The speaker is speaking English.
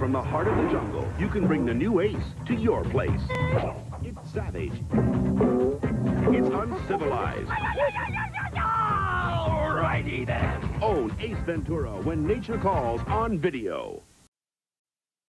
from the heart of the jungle, you can bring the new Ace to your place. It's savage. It's uncivilized. Alrighty then. Own Ace Ventura when nature calls on video.